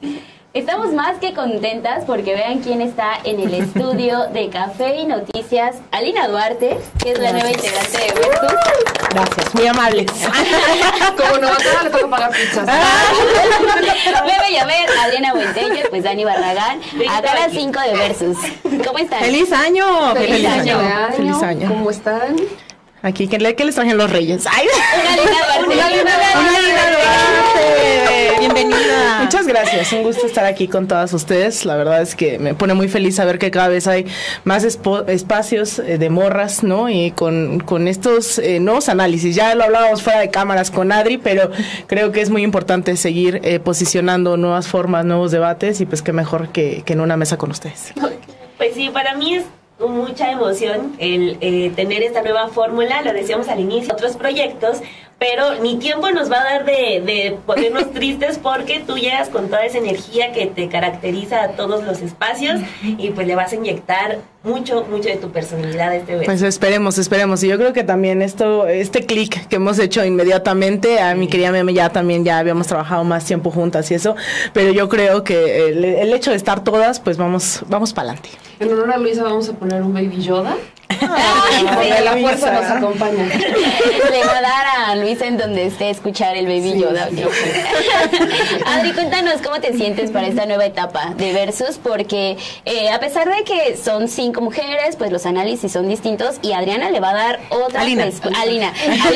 Estamos más que contentas porque vean quién está en el estudio de Café y Noticias. Alina Duarte, que es la nueva integrante de Versus. Gracias, muy amables. Como novatada le toca pagar pizzas. Bebe Llaver, Adriana Buentello, pues Dani Barragán, acá las 5 de Versus. ¿Cómo están? ¡Feliz año! Feliz año. ¡Feliz año! ¿Cómo están? Aquí, ¿qué les trajen los reyes? ¡Ay! Una Alina Duarte. ¡Una Alina Duarte! ¡Bienvenida! Muchas gracias, un gusto estar aquí con todas ustedes. La verdad es que me pone muy feliz saber que cada vez hay más espacios de morras, ¿no? Y con estos nuevos análisis. Ya lo hablábamos fuera de cámaras con Adri, pero creo que es muy importante seguir posicionando nuevas formas, nuevos debates y pues qué mejor que en una mesa con ustedes. Pues sí, para mí es mucha emoción el tener esta nueva fórmula, lo decíamos al inicio, otros proyectos, pero ni tiempo nos va a dar de ponernos tristes porque tú llegas con toda esa energía que te caracteriza a todos los espacios y pues le vas a inyectar mucho de tu personalidad a este evento. Pues esperemos. Y yo creo que también este clic que hemos hecho inmediatamente, a mi querida Meme ya habíamos trabajado más tiempo juntas y eso, pero yo creo que el hecho de estar todas, pues vamos para adelante. En honor a Luisa vamos a poner un Baby Yoda. La fuerza nos acompaña. Le va a dar a Luisa en donde esté escuchar el Baby Yoda. Sí. Adri, cuéntanos cómo te sientes para esta nueva etapa de Versus, porque a pesar de que son 5 mujeres, pues los análisis son distintos y Adriana le va a dar otra Alina. Adriana.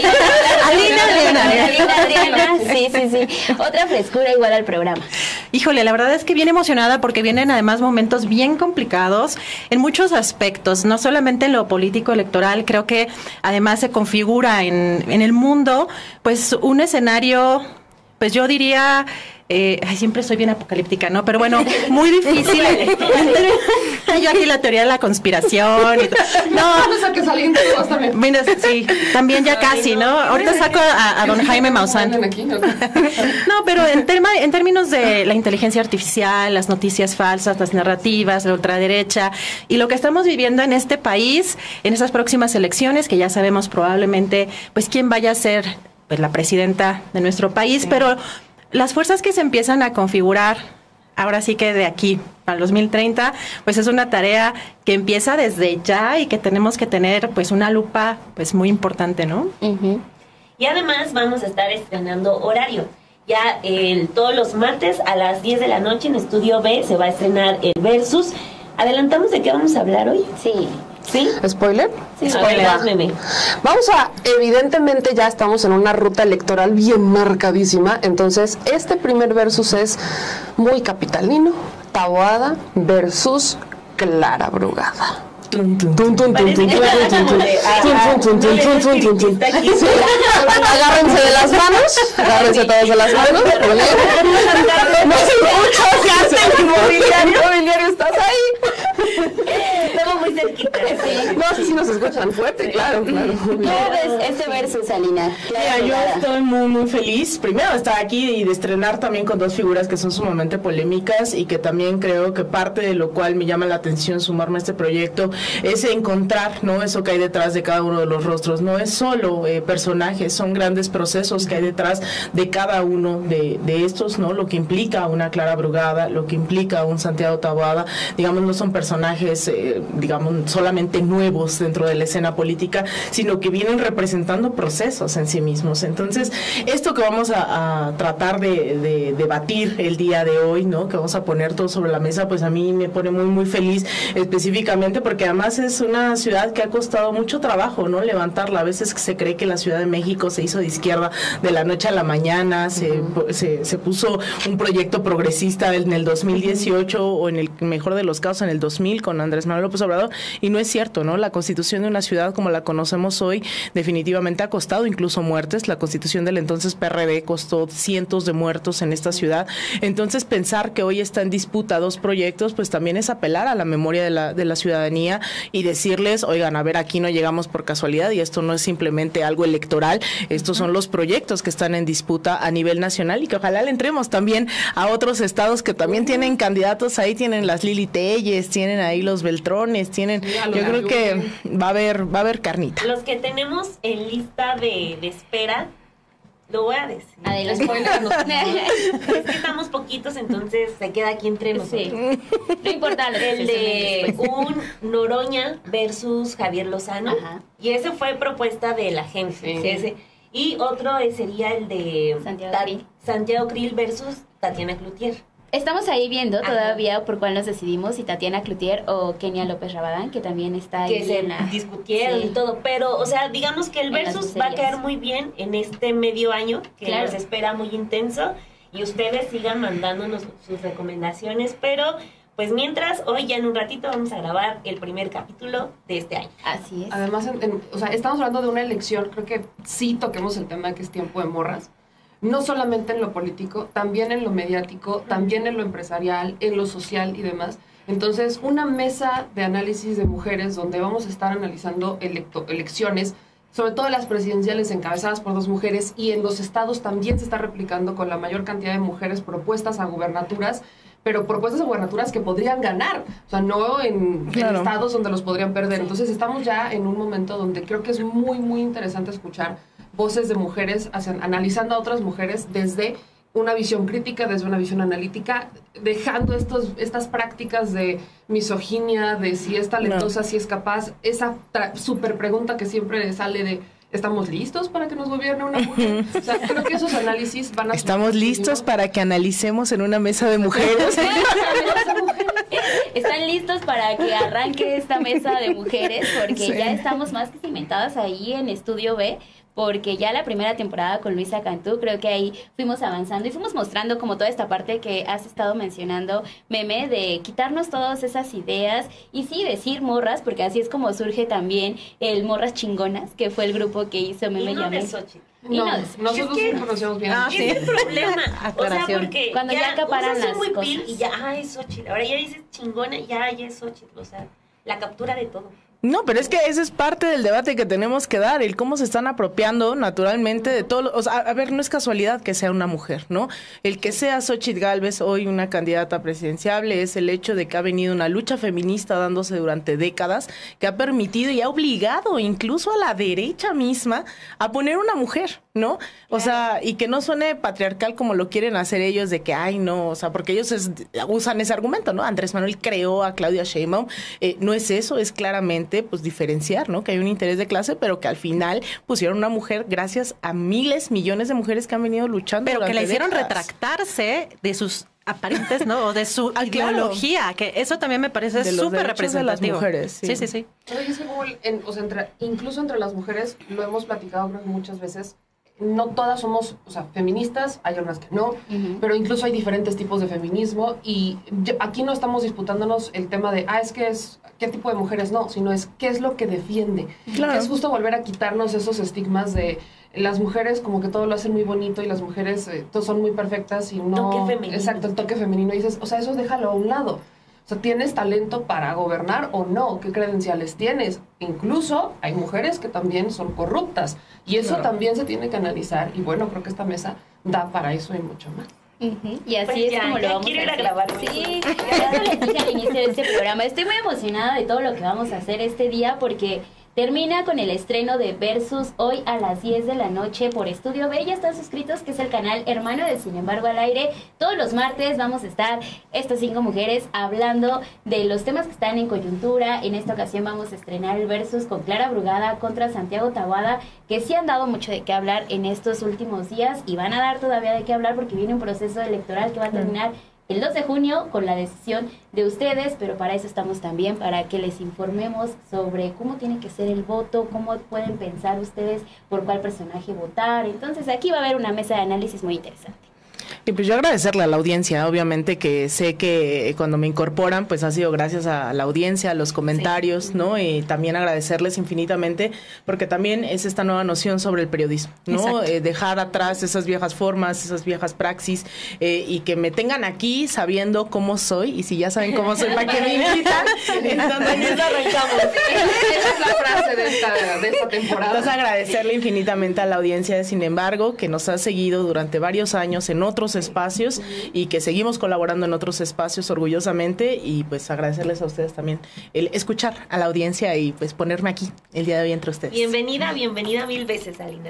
Sí. Otra frescura igual al programa. Híjole, la verdad es que bien emocionada porque vienen además momentos bien complicados en muchos aspectos, no solamente en lo político electoral, creo que además se configura en el mundo pues un escenario, pues yo diría, siempre soy bien apocalíptica, ¿no? Pero bueno, muy difícil. Yo aquí la teoría de la conspiración. No saques alguien de vos también. Mira, sí, también ya casi, ¿no? Ahorita saco a don Jaime Maussan. No, pero en términos de la inteligencia artificial, las noticias falsas, las narrativas, la ultraderecha y lo que estamos viviendo en este país, en esas próximas elecciones, que ya sabemos probablemente, pues, quién vaya a ser pues la presidenta de nuestro país, sí. Pero las fuerzas que se empiezan a configurar, ahora sí que de aquí al 2030, pues es una tarea que empieza desde ya y que tenemos que tener pues una lupa pues muy importante, ¿no? Uh-huh. Y además vamos a estar estrenando horario. Ya todos los martes a las 10 de la noche en Estudio B se va a estrenar el Versus. ¿Adelantamos de qué vamos a hablar hoy? Sí. ¿Sí? ¿Spoiler? Sí, spoiler. Vamos evidentemente ya estamos en una ruta electoral bien marcadísima, entonces este primer versus es muy capitalino, Taboada versus Clara Brugada. Agárrense de las manos, agárrense todos de las manos. No se escucha, inmobiliario, estás ahí. Estamos muy cerquita. No sé si nos escuchan fuerte, claro. ¿Cómo ves este versus, Alina? Mira, yo estoy muy feliz, primero de estar aquí y de estrenar también con 2 figuras que son sumamente polémicas y que también creo que parte de lo cual me llama la atención sumarme a este proyecto es encontrar, ¿no?, eso que hay detrás de cada uno de los rostros. No es solo personajes, son grandes procesos que hay detrás de cada uno de estos, ¿no? Lo que implica una Clara Brugada, lo que implica un Santiago Taboada, digamos, no son personajes, digamos, solamente nuevos dentro de la escena política, sino que vienen representando procesos en sí mismos. Entonces, esto que vamos a tratar de debatir el día de hoy, ¿no?, que vamos a poner todo sobre la mesa, pues a mí me pone muy feliz, específicamente porque además es una ciudad que ha costado mucho trabajo, ¿no?, levantarla. A veces se cree que la Ciudad de México se hizo de izquierda de la noche a la mañana, se puso un proyecto progresista en el 2018 o en el mejor de los casos en el 2000 con Andrés Manuel López Obrador, y no es cierto, ¿no? La constitución de una ciudad como la conocemos hoy definitivamente ha costado incluso muertes. La constitución del entonces PRD costó cientos de muertos en esta ciudad. Entonces, pensar que hoy está en disputa 2 proyectos, pues también es apelar a la memoria de la ciudadanía y decirles, oigan, a ver, aquí no llegamos por casualidad y esto no es simplemente algo electoral, estos son los proyectos que están en disputa a nivel nacional y que ojalá le entremos también a otros estados que también tienen candidatos. Ahí tienen las Lili Telles, tienen ahí los Beltrones, tienen, yo creo que va a haber carnita. Los que tenemos en lista de espera Lo voy a decir. A de los spoilers. Es que estamos poquitos, entonces se queda aquí entre nosotros. Sí. No importa lo que El se de después. un Noroña versus Javier Lozano. Ajá. Y ese fue propuesta de la gente. Sí. Ese. Y otro sería el de Santiago Krill. Santiago Krill versus Tatiana Cloutier. Estamos ahí viendo Ajá. todavía por cuál nos decidimos, si Tatiana Cloutier o Kenia López Rabadán, que también está ahí Que se en la... discutieron Sí. y todo. Pero, o sea, digamos que el En las versus va a groserías. caer muy bien en este medio año, que Claro. nos espera muy intenso. Y ustedes sigan mandándonos sus recomendaciones. Pero, pues mientras, hoy ya en un ratito vamos a grabar el primer capítulo de este año. Así es. Además, o sea, estamos hablando de una elección, creo que sí toquemos el tema que es tiempo de morras. No solamente en lo político, también en lo mediático, también en lo empresarial, en lo social y demás. Entonces, una mesa de análisis de mujeres donde vamos a estar analizando elecciones, sobre todo las presidenciales encabezadas por 2 mujeres, y en los estados también se está replicando con la mayor cantidad de mujeres propuestas a gubernaturas, pero propuestas a gubernaturas que podrían ganar, o sea, no en estados donde los podrían perder. Entonces estamos ya en un momento donde creo que es muy, muy interesante escuchar voces de mujeres analizando a otras mujeres desde una visión crítica, desde una visión analítica, dejando estas prácticas de misoginia, de si es talentosa, si es capaz, esa súper pregunta que siempre sale de ¿estamos listos para que nos gobierne una mujer? O sea, creo que esos análisis van a... Estamos listos para que analicemos en una mesa de mujeres. ¿Están listos para que arranque esta mesa de mujeres? Porque Sí. ya estamos más que cimentadas ahí en Estudio B, porque ya la primera temporada con Luisa Cantú, creo que ahí fuimos avanzando y fuimos mostrando como toda esta parte que has estado mencionando, Meme, de quitarnos todas esas ideas y sí, decir morras, porque así es como surge también el Morras Chingonas, que fue el grupo que hizo Meme Y no Yamel. de Xochitl. Y No, no, nosotros es que- sí conocemos bien. Ah, Ese sí. es el problema. O sea, Aclaración. porque Cuando ya acaparan usas las un muy cosas. pil y ya, es Xochitl. Ahora ya dices chingona, ya es Xochitl. O sea, la captura de todo. No, pero es que ese es parte del debate que tenemos que dar, el cómo se están apropiando naturalmente de todo. O sea, a ver, no es casualidad que sea una mujer, ¿no? El que sea Xochitl Gálvez hoy una candidata presidenciable es el hecho de que ha venido una lucha feminista dándose durante décadas, que ha permitido y ha obligado incluso a la derecha misma a poner una mujer, ¿no? O sea, y que no suene patriarcal como lo quieren hacer ellos de que, ay, no, o sea, porque ellos usan ese argumento, ¿no? Andrés Manuel creó a Claudia Sheinbaum. No es eso, es claramente pues diferenciar, ¿no? Que hay un interés de clase, pero que al final pusieron una mujer gracias a miles, millones de mujeres que han venido luchando. Pero que la durante hicieron décadas. retractarse de sus aparentes, ¿no? O de su Ah, claro. ideología, que eso también me parece De los súper derechos de las representativo. mujeres, sí. Sí, sí, sí. Pero es que Google, o sea, incluso entre las mujeres, lo hemos platicado creo que muchas veces, no todas somos, o sea, feministas, hay unas que no, pero incluso hay diferentes tipos de feminismo y aquí no estamos disputándonos el tema de, qué tipo de mujeres no, sino es qué es lo que defiende. Claro. Que es justo volver a quitarnos esos estigmas de las mujeres como que todo lo hacen muy bonito y las mujeres todas son muy perfectas y no... Toque femenino. Exacto, el toque femenino. Y dices, o sea, eso déjalo a un lado. O sea, ¿tienes talento para gobernar o no? ¿Qué credenciales tienes? Incluso hay mujeres que también son corruptas y eso también se tiene que analizar y bueno, creo que esta mesa da para eso y mucho más. Ujú, y así Pues es ya, como lo ya vamos quiero a ir a hacer. grabar. Sí, eso les dije al inicio de este programa. Estoy muy emocionada de todo lo que vamos a hacer este día porque termina con el estreno de Versus hoy a las 10 de la noche por Estudio B. Ya están suscritos, que es el canal hermano de Sin embargo al aire. Todos los martes vamos a estar estas 5 mujeres hablando de los temas que están en coyuntura. En esta ocasión vamos a estrenar el Versus con Clara Brugada contra Santiago Taboada, que sí han dado mucho de qué hablar en estos últimos días y van a dar todavía de qué hablar porque viene un proceso electoral que va a terminar el 2 de junio con la decisión de ustedes, pero para eso estamos también, para que les informemos sobre cómo tiene que ser el voto, cómo pueden pensar ustedes por cuál personaje votar. Entonces aquí va a haber una mesa de análisis muy interesante. Y pues yo agradecerle a la audiencia, obviamente que sé que cuando me incorporan pues ha sido gracias a la audiencia, a los comentarios, ¿no? Y también agradecerles infinitamente porque también es esta nueva noción sobre el periodismo, ¿no? Dejar atrás esas viejas formas, esas viejas praxis y que me tengan aquí sabiendo cómo soy y si ya saben cómo soy, ¿para qué me invitan? Entonces arrancamos. Esa es la frase de esta temporada. Entonces agradecerle infinitamente a la audiencia de Sin embargo, que nos ha seguido durante varios años en otros espacios y que seguimos colaborando en otros espacios orgullosamente y pues agradecerles a ustedes también el escuchar a la audiencia y pues ponerme aquí el día de hoy entre ustedes. Bienvenida 1000 veces, Alina.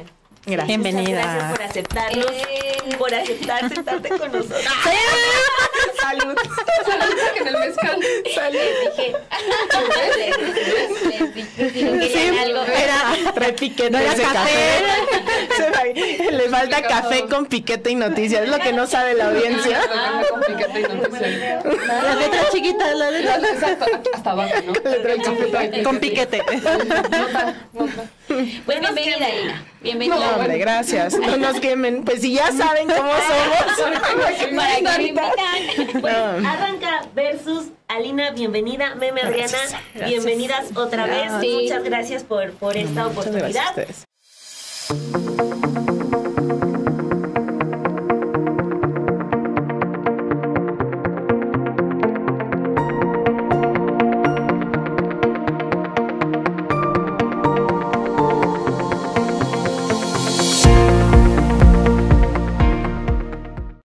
Gracias. Bienvenida. Gracias por aceptarnos, por aceptar sentarte con nosotros. Salud. En el mezcal. Salud. Sí, algo. Era repiquete No era ese café. Le falta café con piquete y noticias. Es lo que no sabe la audiencia. Con piquete y noticias. La letra chiquita, la letra Exacto, hasta abajo, ¿no? con piquete. Pues bienvenida, Lina. Bienvenida. No, hombre, gracias. No nos quemen. Pues si ya saben cómo somos. Para que me invitan. Pues arranca versus Alina, bienvenida. Meme Adriana, Gracias. bienvenidas otra vez. Sí. Muchas gracias por esta Muchas gracias a oportunidad. ustedes.